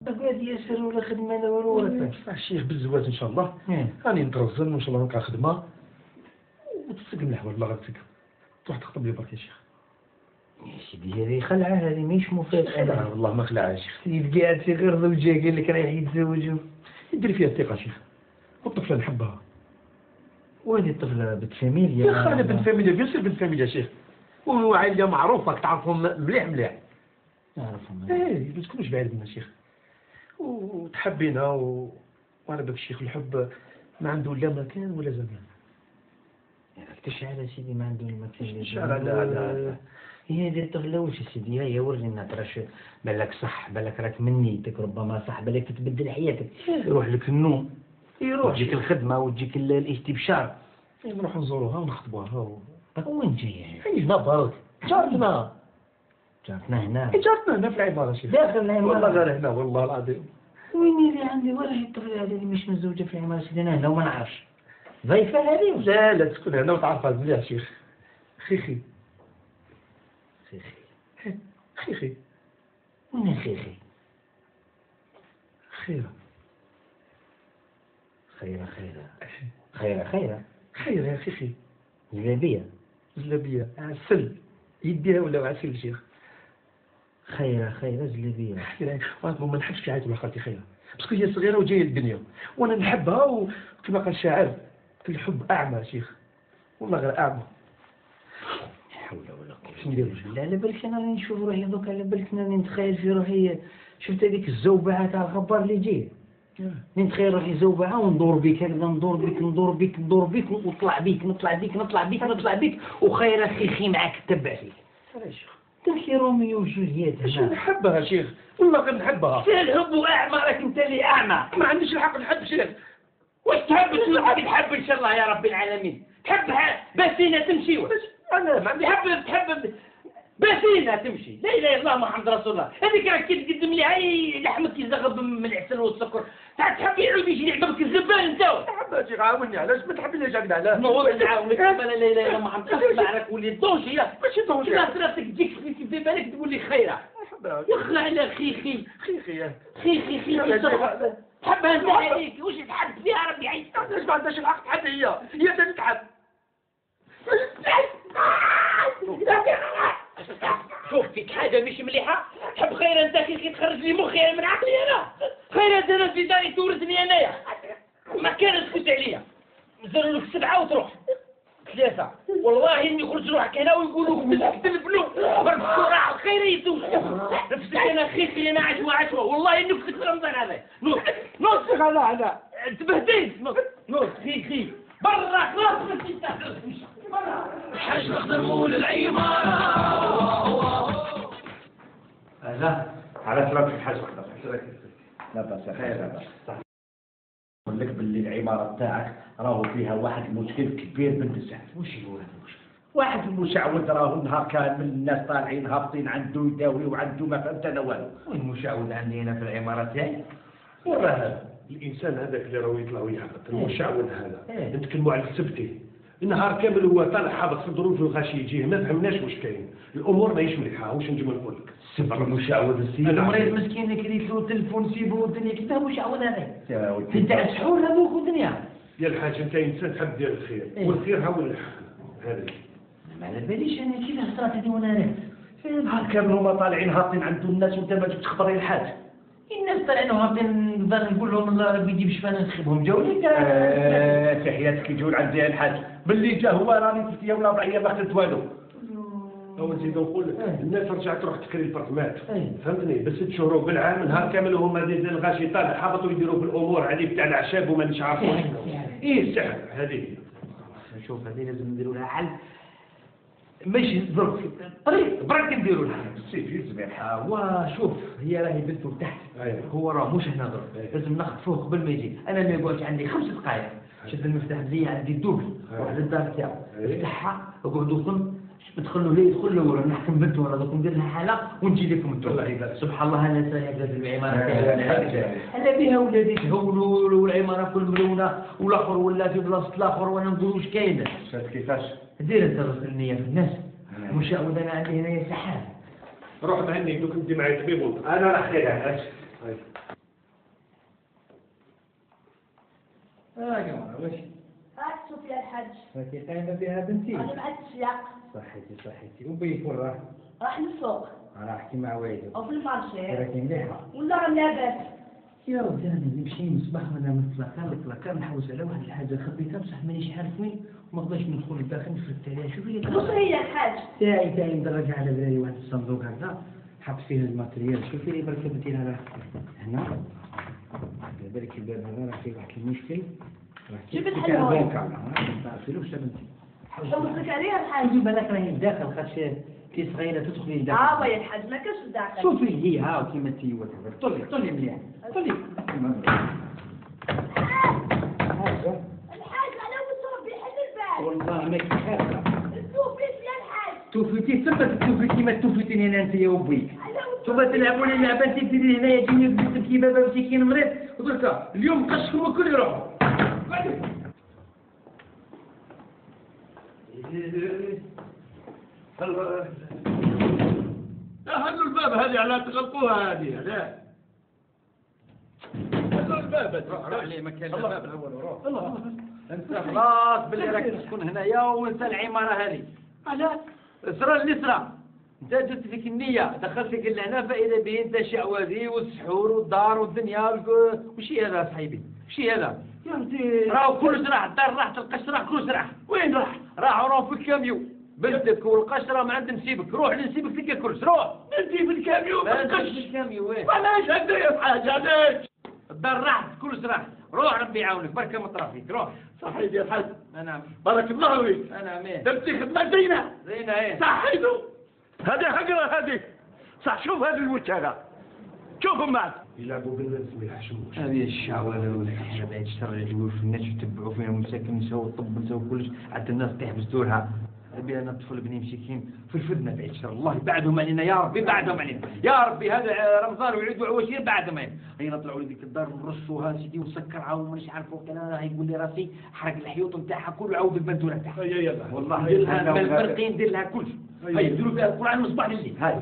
غادي ياسر ولا خدمه لا والو ولا الشيخ بالزواج ان شاء الله راني نترزن وان شاء الله نلقى خدمه وتسقم الحوايج الله غتسقم تروح تخطب لي برك يا شيخ. يا سيدي هذه خلعه، هذه ماهيش مفاجاه. لا والله ما خلعها يا شيخ. سيد قاعد في غير زوجها قال لك رايح يتزوج يدير فيها الثقه شيخ، والطفله نحبها. وهذه الطفله بنت فاميليا. يا اخي انا بنت فاميليا بيان سير بنت فاميليا شيخ، وعائله معروفه تعرفهم مليح مليح. نعرفهم ما تكونوش بعيد منا شيخ، وتحبينا وانا بك الشيخ الحب ما عنده لا مكان ولا زمان. تشعل سيدي ما عنده المكان. تشعل لا هي هذه الطفله واش سيدي؟ هيا ورينا ترى بالك صح، بالك راك من نيتك ربما صح، بالك تتبدل حياتك، يروح لك النوم، يروح تجيك الخدمه وتجيك الاستبشار، نروح نزوروها ونخطبوها. وين جايه؟ هنا برك جارتنا هنا. جارتنا هنا في العماره شيخ. داخل العماره والله غير هنا والله العظيم. وين اللي عندي ولا هي الطفله هذه اللي مش متزوجه في العماره سيدي؟ انا هنا وما نعرفش ضيفه هذه. لا تكون هنا وتعرفها مليح شيخ. خيخي وين خيخي؟ خيره يا خيخي. زلابيه عسل يديها ولا عسل شيخ. خيره زلابيه. ما نحبش في عائلة خالتي خيره، باسكو هي صغيره وجايه للدنيا وانا نحبها، وكما قال الشاعر الحب اعمى شيخ، والله غير اعمى. حول ولا قوة. لا على بالك انا راني نشوف روحي دوك، على بالك راني نتخيل في روحي، شفت هذيك الزوبعه تاع الخبار اللي جاي، نتخيل روحي زوبعه وندور بك هكذا، ندور بك ونطلع بك وخير خيخي معاك تبع فيك. تمشي روميو وجولييت هنا. شو نحبها شيخ، والله غير نحبها. فين الحب واعمى؟ راك انت اللي اعمى. ما عنديش الحق نحب شيخ. واش تحب تحب ان شاء الله يا رب العالمين؟ تحبها بسينه تمشي انا ما عندي تحب بسينه تمشي. لا اله الا الله محمد رسول الله. هذيك راك كي تقدم لي هاي لحمك يزغب من العسل والسكر، تحب يعود يجي يعجبك الزبال انت. يا شيخ عاوني، علاش ما تحبنيش هكذا؟ علاش نعاونك لا اله الا الله محمد رسول الله. راك ولي طونجي، ماشي طونجي، راسك تجيك في بالك تقول لي خيره. يخلع على خيخي تحبها انت عليك. واش تحب فيها ربي يعيشك؟ علاش ما عندهاش الحق تحب؟ هي اللي تحب. شوف فيك حاجه مش مليحه. تحب خير انت كي تخرج لي مخي من عقلي انا. خير انت انا في داري تورثني انايا، ما كان تسكت عليا. نزلوا لك 7 وتروح 3. والله اني يخرج روحك هنا ويقولوا مسكت الفلوس برك راح خير يسوق نفسك. انا خيخي انا عشوه والله انك في رمضان هذا نص لا تبهدلت نص خيخي برا خلاص. برا الحاج نخدر مول العمارة. لا على سلامتك الحاج نخدر. لا بأس خير. لا بأس. نقول لك باللي العمارة تاعك راهو فيها واحد المشكل كبير بنت السعد. وش هو هذا المشكل؟ واحد المشعوذ راهو نهار كامل الناس طالعين هابطين عنده يداوي وعنده ما فهمت انا والو. وين المشعوذ عندي هنا في العمارة تاعي؟ وراه هذا الانسان هذاك اللي راهو يطلع ويهبط المشعوذ هذا نتكلموا على السبتي، النهار كامل هو طالع هابط في الدروج والغاشي يجيه، ما فهمناش واش كاين، الامور ماهيش مليحه. واش نجم نقول لك؟ السبت المشعوذ السيد المريض مسكين كريت له تلفون سيبو الدنيا كذا مشعوذ هذا. انت سحور هذوك والدنيا. يا الحاج انت انسان تحب دير الخير والخير هو هذا. ما على باليش انا كذا صرات هذه وانا راه نهار كامل هما طالعين هابطين عنده الناس وانت ما جبت خبر الحاج. الناس طالعين هابطين نقدر نقول لهم الله ربي يجيب شفانا نخيبهم جاو لي في حياتك يجون عندي الحاج باللي جا هو راني فتيه ولا ضعيه ما خدت والو. هو نزيد نقول الناس رجعت تروح تكري البرطمات فهمتني ب6 شهور بالعام، نهار كامل هما ديال الغاشي طالع هبطوا يديروا في الامور هذه بتاع الاعشاب ومانيش عارفين. السحر هذه. شوف هذه لازم نديروا لها حل، ماشي ظرف طريق برك نديروا لها السيف يلزم. وشوف هي راهي بنته تحت، هو راه مش هنا ظرف، لازم ناخذ فوق قبل ما يجي. انا ما يقعدش عندي 5 دقائق، شد المفتاح لي عندي الدوبل واحد الدار تاعو افتحها اقعدوا ثم ندخلوا ليه يدخل له ولا نحكم بنته ولا دوك ندير لها حاله ونجي لكم انتم. سبحان الله انا سايق في العماره تاعي انا بها ولادي تهولوا والعماره كل ملونه والاخر ولا في بلاصه الاخر وانا نقول واش كاين. كيفاش دير انت غسل النيه في الناس مشاهد. انا عندي هنا سحاب. روح مهني دوك ندي معايا طبيب. انا راح خير. الحاج. راكي قايمة بها بنتي. أنا مع السياق. صحيتي وبيك وين راح؟ راح للسوق. راح احكي مع والدك. أو في المارشي. راكي مليحة. ولا راه لاباس. يا رجال نمشي نصبح وانا متلاقى نحوس على واحد الحاجة خبيتها بصح مانيش عارف وين وما نقدرش ندخل لداخل نفرت عليها. شوفي لي واش هي الحاج؟ تاعي مدرجة على بالي واحد الصندوق هكذا حط فيه الماتريال. شوفي لي برك بنتي هنا هنا على بالك الباب هذا راه فيه واحد المشكل. جيب الحل هون. تعرفيلوش يا بنتي. حوصلك عليها الحاج. نجيب بالك راهي داخل خاطر كي صغيرة تدخلي لداخل. يا الحاج ما كاش داخل. شوفي هي ها كيما تي وتهبط. طلي مليح طلي. الحاج على وصل بيحل البال. والله ما كيخاف. توفيت يا الحاج. توفيتي ثبت توفي كيما توفيتيني انا انت يا وبيك. شوف تلعبوا لي لعبه انت تديري هنايا تجيني تبكي كي بابا مسكين مريض ودرك اليوم قشكم الكل يروحوا. هلوا الباب هذه على تغلقوها هذه لا هلوا الباب روح عليه مكان الباب الاول روح. انت خلاص باللي راك تسكن هنايا وانت العماره هذه. علاه؟ اسرى النسرة. انت درت فيك النية دخلتك لهنا فإذا به انت الشعوذي والسحور والدار والدنيا وشي هذا صاحبي؟ وشي هذا؟ يا ودي راهو كلش راح الدار راحت القشرة كلش راح. وين راح؟ راحوا في الكاميو. بنتك والقشرة ما عند نسيبك. روح لنسيبك فيك كلش روح. بنتي في الكاميو بالقش الكاميو وين؟ علاش هكذا يا حاج علاش؟ الدار راحت كلش راح. روح ربي يعاونك بركة مطرح فيك روح. صحيت يا حاج انا بارك الله فيك انا مين؟ درتي خدمة زينة زينة ايه؟ صحيتو هذه حقرة هذه صح. شوف هذا الوجه هذا شوفوا معك يلعبوا بالناس ما يحشموش. هذه الشعوذة والسحر بعد شر يجوا في الناس يتبعوا فيها مساكن نساو الطب نساو كلش حتى الناس طيح بصدورها. ابي انا الطفل بني مسكين في الفدنه بعد شر الله بعدهم علينا يا ربي بعدهم علينا يا ربي. هذا رمضان وعيد وعواشير بعدهم علينا. هينا طلعوا لي ديك الدار ونرصوها سيدي وسكرها ومانيش عارفوا كلام. يقول لي راسي حرق الحيوط نتاعها كله عاود البندوره نتاعها. يلا والله دير لها الملقين دير لها كلش. هيا ديروا فيها القران من الصباح لليل. هاي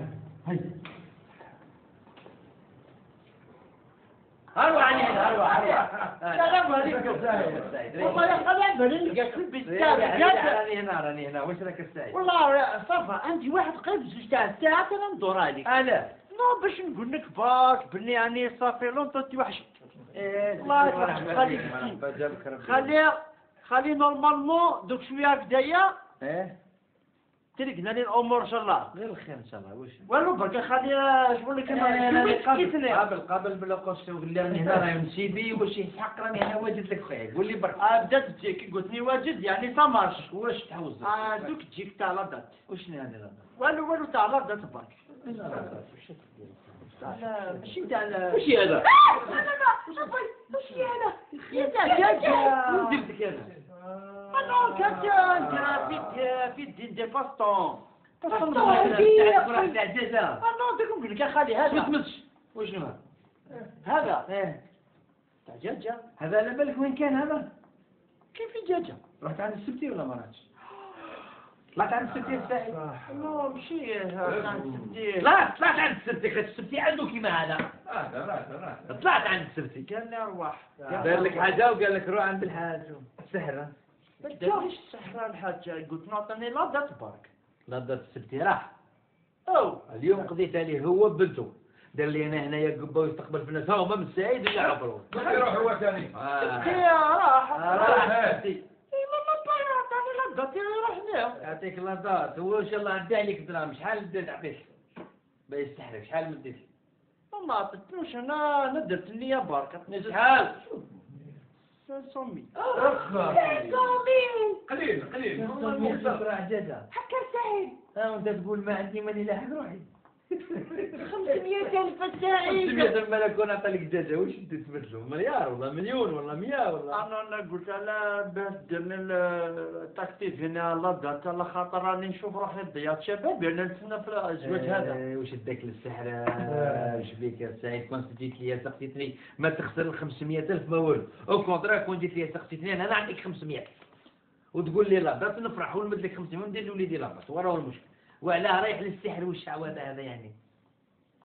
اروح علينا اروح سلام عليكم. والله يا خلال بالي قاعد راني هنا واش راك السعيد؟ والله صفا انت واحد قريب زوج تاع ساعات انا ندور عليك. انا نو باش نقول لك باك بلي يعني صافي لونطو توحشت. الله يخليك خلي نورمالمون دوك شويه هكذايا تلقنا لي الامور ان شاء الله. غير الخير ان شاء الله. واش والو برك خلي شغل لك انا قبل بلا قصه وقول لي راني هنا راهي نسيبي واش يحق راني انا واجد لك خويا. قول لي برك بدات تجيك قلت لي واجد يعني سامارش. واش تحوز؟ دوك تجيك تاع لا دات. وشنو هذا لا والو تاع لا دات برك. لا ماشي تاع وش هذا؟ لا ماشي هذا يا دجاجة. وين درتك هذا؟ انا كنت في الدين دي باستون باستون تاع الدجاجة. انا نقول لك خلي هذا ما تمسش. وشنو هذا تاع دجاجة. هذا على بالك وين كان هذا؟ كيف في دجاجة؟ رحت عند السبتي ولا ما رحتش؟ طلعت عند السبتي الساعي؟ لا ماشي عند السبتي. لا طلعت عند السبتي. خاطر السبتي عنده كيما هذا. طلعت عند السبتي. قال لي ارواح دار لك حاجة وقال لك روح عند الحاج. السحر ليش السحر الحاج قلت نعطيني لا دات برك. لا دات السبتي راح. اليوم قضيت عليه هو بنته. دار لي انا هنايا قبه ويستقبل في الناس هما من السعيد ولا عبروا. يروح هو ثاني راح يعطيك الله دار. هو ان شاء الله ندي عليك دراهم. شحال ديت عطيك باش يستحرك؟ شحال مديت؟ ما عطيتلوش انا ندرت النية برك. شحال؟ 500. قليل راح جازا حكا سعيد. وانت تقول ما عندي ماني لاحق روحي. 500,000 السعيد. 500,000 ملك وانا عطى لك دجاجة. واش انت تبدلوا؟ مليار ولا مليون ولا 100 ولا؟ انا قلت لا باش درنا التكتيف هنا لا دات على خاطر راني نشوف روحي ضيعت شباب انا نتسنى في الزواج هذا. واش اداك للسحر؟ واش بيك يا سعيد؟ كون جيت لي سقسيتني ما تخسر 500,000 ما والو. او كونترا كون جيت لي سقسيتني انا نعطيك 500,000 وتقول لي لا دات نفرح ونمد لك 500 وندير لوليدي لاباس وراه المشكل. وعلاه رايح للسحر والشعوذة هذا يعني؟